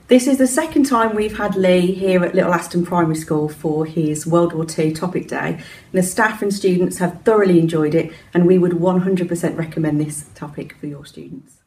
This is the second time we've had Lee here at Little Aston Primary School for his World War II topic day, and the staff and students have thoroughly enjoyed it, and we would 100% recommend this topic for your students.